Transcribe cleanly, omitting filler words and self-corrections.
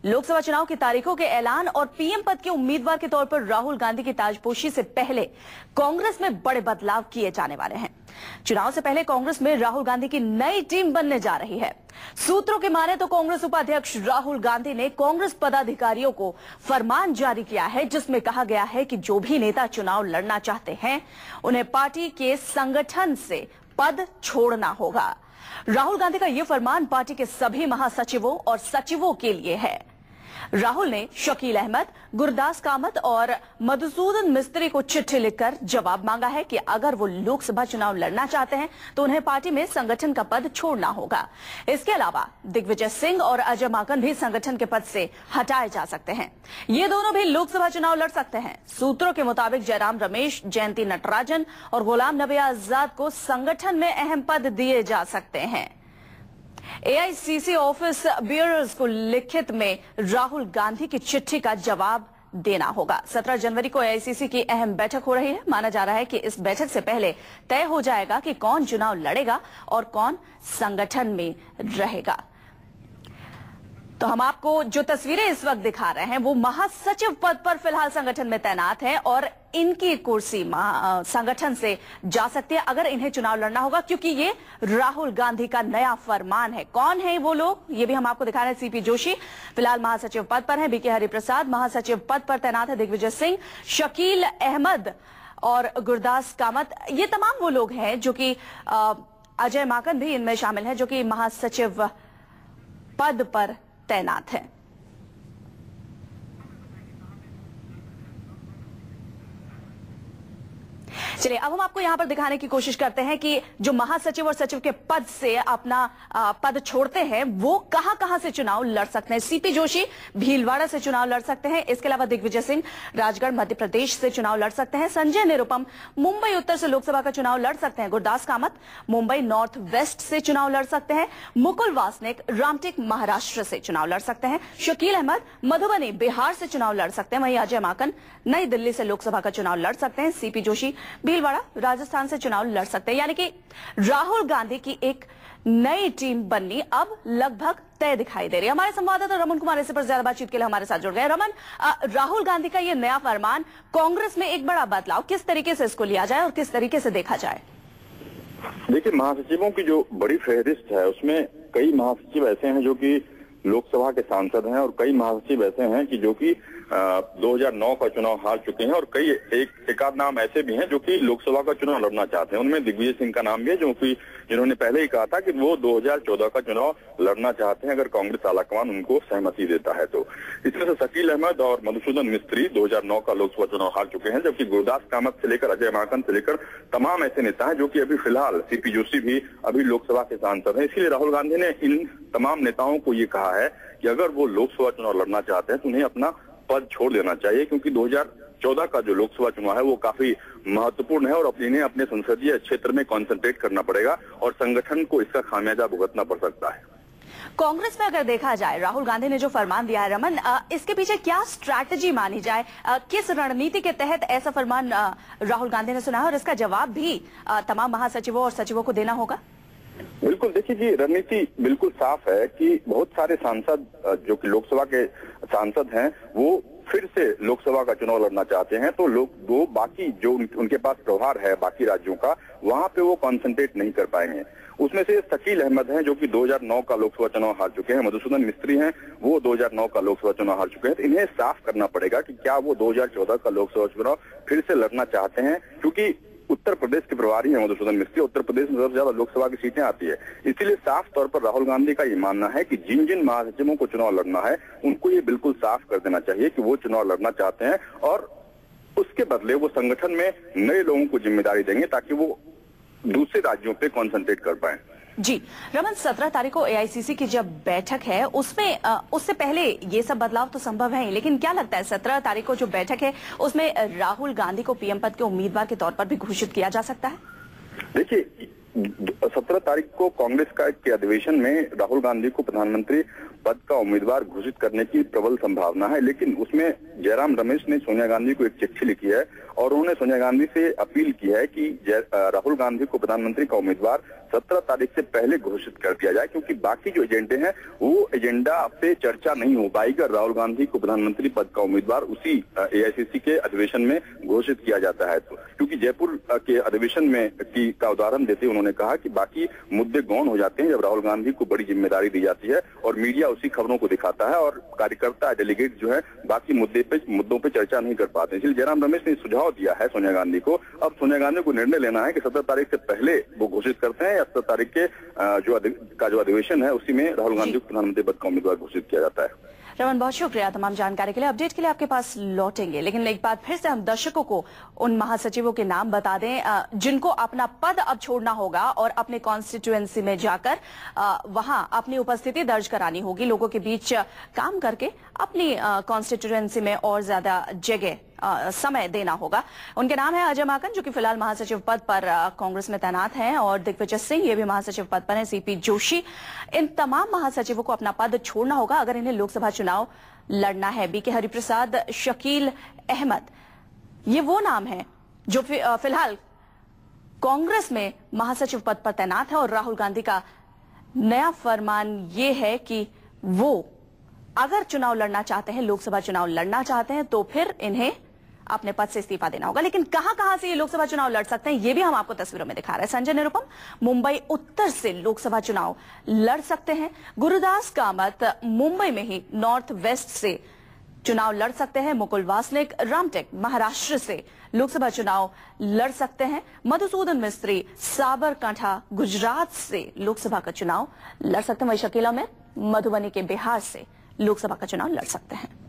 लोकसभा चुनाव की तारीखों के ऐलान और पीएम पद के उम्मीदवार के तौर पर राहुल गांधी की ताजपोशी से पहले कांग्रेस में बड़े बदलाव किए जाने वाले हैं। चुनाव से पहले कांग्रेस में राहुल गांधी की नई टीम बनने जा रही है। सूत्रों के माने तो कांग्रेस उपाध्यक्ष राहुल गांधी ने कांग्रेस पदाधिकारियों को फरमान जारी किया है, जिसमें कहा गया है कि जो भी नेता चुनाव लड़ना चाहते हैं उन्हें पार्टी के संगठन से पद छोड़ना होगा। राहुल गांधी का यह फरमान पार्टी के सभी महासचिवों और सचिवों के लिए है। राहुल ने शकील अहमद, गुरदास कामत और मधुसूदन मिस्त्री को चिट्ठी लिखकर जवाब मांगा है कि अगर वो लोकसभा चुनाव लड़ना चाहते हैं तो उन्हें पार्टी में संगठन का पद छोड़ना होगा। इसके अलावा दिग्विजय सिंह और अजय माकन भी संगठन के पद से हटाए जा सकते हैं। ये दोनों भी लोकसभा चुनाव लड़ सकते हैं। सूत्रों के मुताबिक जयराम रमेश, जयंती नटराजन और गुलाम नबी आजाद को संगठन में अहम पद दिए जा सकते हैं। एआईसीसी ऑफिस बियरर्स को लिखित में राहुल गांधी की चिट्ठी का जवाब देना होगा। 17 जनवरी को एआईसीसी की अहम बैठक हो रही है। माना जा रहा है कि इस बैठक से पहले तय हो जाएगा कि कौन चुनाव लड़ेगा और कौन संगठन में रहेगा। तो हम आपको जो तस्वीरें इस वक्त दिखा रहे हैं वो महासचिव पद पर फिलहाल संगठन में तैनात है और इनकी कुर्सी संगठन से जा सकती है अगर इन्हें चुनाव लड़ना होगा, क्योंकि ये राहुल गांधी का नया फरमान है। कौन है वो लोग, ये भी हम आपको दिखा रहे हैं। सीपी जोशी फिलहाल महासचिव पद पर है। बीके हरिप्रसाद महासचिव पद पर तैनात है। दिग्विजय सिंह, शकील अहमद और गुरदास कामत, ये तमाम वो लोग हैं जो कि अजय माकन भी इनमें शामिल है, जो कि महासचिव पद पर तैनात है। चलिए अब हम आपको यहां पर दिखाने की कोशिश करते हैं कि जो महासचिव और सचिव के पद से अपना पद छोड़ते हैं वो कहां से चुनाव लड़ सकते हैं। सीपी जोशी भीलवाड़ा से चुनाव लड़ सकते हैं। इसके अलावा दिग्विजय सिंह राजगढ़ मध्य प्रदेश से चुनाव लड़ सकते हैं। संजय निरुपम मुंबई उत्तर से लोकसभा का चुनाव लड़ सकते हैं। गुरदास कामत मुंबई नॉर्थ वेस्ट से चुनाव लड़ सकते हैं। मुकुल वासनिक रामटेक महाराष्ट्र से चुनाव लड़ सकते हैं। शकील अहमद मधुबनी बिहार से चुनाव लड़ सकते हैं। वहीं अजय माकन नई दिल्ली से लोकसभा का चुनाव लड़ सकते हैं। सीपी जोशी भीलवाड़ा राजस्थान से चुनाव लड़ सकते हैं। यानी कि राहुल गांधी की एक नई टीम बननी अब लगभग तय दिखाई दे रही है। हमारे संवाददाता रमन कुमार इस पर ज्यादा बातचीत के लिए हमारे साथ जुड़ गए। रमन, राहुल गांधी का यह नया फरमान, कांग्रेस में एक बड़ा बदलाव, किस तरीके से इसको लिया जाए और किस तरीके से देखा जाए? देखिए, महासचिवों की जो बड़ी फहरिस्त है उसमें कई महासचिव ऐसे हैं जो कि लोकसभा के सांसद हैं और कई महासचिव ऐसे हैं कि जो कि 2009 का चुनाव हार चुके हैं और कई एक आध नाम ऐसे भी हैं जो कि लोकसभा का चुनाव लड़ना चाहते हैं। उनमें दिग्विजय सिंह का नाम भी है, जो कि जिन्होंने पहले ही कहा था कि वो 2014 का चुनाव लड़ना चाहते हैं अगर कांग्रेस आलाकमान उनको सहमति देता है तो। इसमें से शकील अहमद और मधुसूदन मिस्त्री 2009 का लोकसभा चुनाव हार चुके हैं, जबकि गुरदास कामत से लेकर अजय माकन से लेकर तमाम ऐसे नेता हैं जो कि अभी फिलहाल, सीपी जोशी भी अभी लोकसभा के सांसद हैं। इसीलिए राहुल गांधी ने इन तमाम नेताओं को ये कहा है कि अगर वो लोकसभा चुनाव लड़ना चाहते हैं तो उन्हें अपना पद छोड़ देना चाहिए, क्योंकि 2014 का जो लोकसभा चुनाव है वो काफी महत्वपूर्ण है और इन्हें अपने संसदीय क्षेत्र में कंसंट्रेट करना पड़ेगा और संगठन को इसका खामियाजा भुगतना पड़ सकता है। कांग्रेस में अगर देखा जाए, राहुल गांधी ने जो फरमान दिया है रमन, इसके पीछे क्या स्ट्रैटेजी मानी जाए, किस रणनीति के तहत ऐसा फरमान राहुल गांधी ने सुना है और इसका जवाब भी तमाम महासचिवों और सचिवों को देना होगा? बिल्कुल, देखिए जी, रणनीति बिल्कुल साफ है कि बहुत सारे सांसद जो कि लोकसभा के सांसद हैं वो फिर से लोकसभा का चुनाव लड़ना चाहते हैं, तो लोग वो बाकी जो उनके पास प्रभार है बाकी राज्यों का, वहां पे वो कंसंट्रेट नहीं कर पाएंगे। उसमें से शकील अहमद हैं जो कि 2009 का लोकसभा चुनाव हार चुके हैं, मधुसूदन मिस्त्री हैं वो 2009 का लोकसभा चुनाव हार चुके हैं। तो इन्हें साफ करना पड़ेगा कि क्या वो 2014 का लोकसभा चुनाव फिर से लड़ना चाहते हैं, क्योंकि उत्तर प्रदेश के प्रभारी हैं मधुसूदन मिस्त्री। उत्तर प्रदेश में सबसे ज्यादा लोकसभा की सीटें आती है, इसीलिए साफ तौर पर राहुल गांधी का ये मानना है कि जिन जिन महासचिवों को चुनाव लड़ना है उनको ये बिल्कुल साफ कर देना चाहिए कि वो चुनाव लड़ना चाहते हैं और उसके बदले वो संगठन में नए लोगों को जिम्मेदारी देंगे ताकि वो दूसरे राज्यों पे कॉन्सेंट्रेट कर पाए। जी रमन, 17 तारीख को एआईसीसी की जब बैठक है उसमें उससे पहले ये सब बदलाव तो संभव है, लेकिन क्या लगता है 17 तारीख को जो बैठक है उसमें राहुल गांधी को पीएम पद के उम्मीदवार के तौर पर भी घोषित किया जा सकता है? देखिए, 17 तारीख को कांग्रेस के अधिवेशन में राहुल गांधी को प्रधानमंत्री पद का उम्मीदवार घोषित करने की प्रबल संभावना है, लेकिन उसमें जयराम रमेश ने सोनिया गांधी को एक चिट्ठी लिखी है और उन्होंने सोनिया गांधी से अपील की है कि राहुल गांधी को प्रधानमंत्री का उम्मीदवार 17 तारीख से पहले घोषित कर दिया जाए, क्योंकि बाकी जो एजेंडे हैं वो एजेंडा पे चर्चा नहीं हो पाएगी। राहुल गांधी को प्रधानमंत्री पद का उम्मीदवार उसी एआईसीसी के अधिवेशन में घोषित किया जाता है। तो क्योंकि जयपुर के अधिवेशन में का उदाहरण देते उन्होंने कहा कि बाकी मुद्दे गौण हो जाते हैं जब राहुल गांधी को बड़ी जिम्मेदारी दी जाती है और मीडिया उसी खबरों को दिखाता है और कार्यकर्ता डेलीगेट जो है बाकी मुद्दों पे चर्चा नहीं कर पाते। इसलिए जयराम रमेश ने सुझाव दिया है सोनिया गांधी को। अब सोनिया गांधी को निर्णय लेना है कि 17 तारीख से पहले वो घोषित करते हैं या 17 तारीख के जो अधिवेशन है उसी में राहुल गांधी को प्रधानमंत्री पद का उम्मीदवार घोषित किया जाता है। रमन, बहुत शुक्रिया तमाम जानकारी के लिए। अपडेट के लिए आपके पास लौटेंगे, लेकिन एक बार फिर से हम दर्शकों को उन महासचिवों के नाम बता दें जिनको अपना पद अब छोड़ना होगा और अपने कॉन्स्टिट्यूएंसी में जाकर वहां अपनी उपस्थिति दर्ज करानी होगी। लोगों के बीच काम करके अपनी कॉन्स्टिट्यूएंसी में और ज्यादा जगह समय देना होगा। उनके नाम है अजय माकन, जो कि फिलहाल महासचिव पद पर कांग्रेस में तैनात हैं, और दिग्विजय सिंह ये भी महासचिव पद पर हैं, सीपी जोशी। इन तमाम महासचिवों को अपना पद छोड़ना होगा अगर इन्हें लोकसभा चुनाव लड़ना है। बीके हरिप्रसाद, शकील अहमद, ये वो नाम है जो फिलहाल कांग्रेस में महासचिव पद पर तैनात है, और राहुल गांधी का नया फरमान ये है कि वो अगर चुनाव लड़ना चाहते हैं, लोकसभा चुनाव लड़ना चाहते हैं, तो फिर इन्हें अपने पद से इस्तीफा देना होगा। लेकिन कहां से ये लोकसभा चुनाव लड़ सकते हैं, ये भी हम आपको तस्वीरों में दिखा रहे हैं। संजय निरुपम मुंबई उत्तर से लोकसभा चुनाव लड़ सकते हैं। गुरुदास कामत मुंबई में ही नॉर्थ वेस्ट से चुनाव लड़ सकते हैं। मुकुल वासनिक रामटेक महाराष्ट्र से लोकसभा चुनाव लड़ सकते हैं। मधुसूदन मिस्त्री साबरकांठा गुजरात से लोकसभा का चुनाव लड़ सकते हैं। वहीं शकील अहमद मधुबनी के बिहार से लोकसभा का चुनाव लड़ सकते हैं।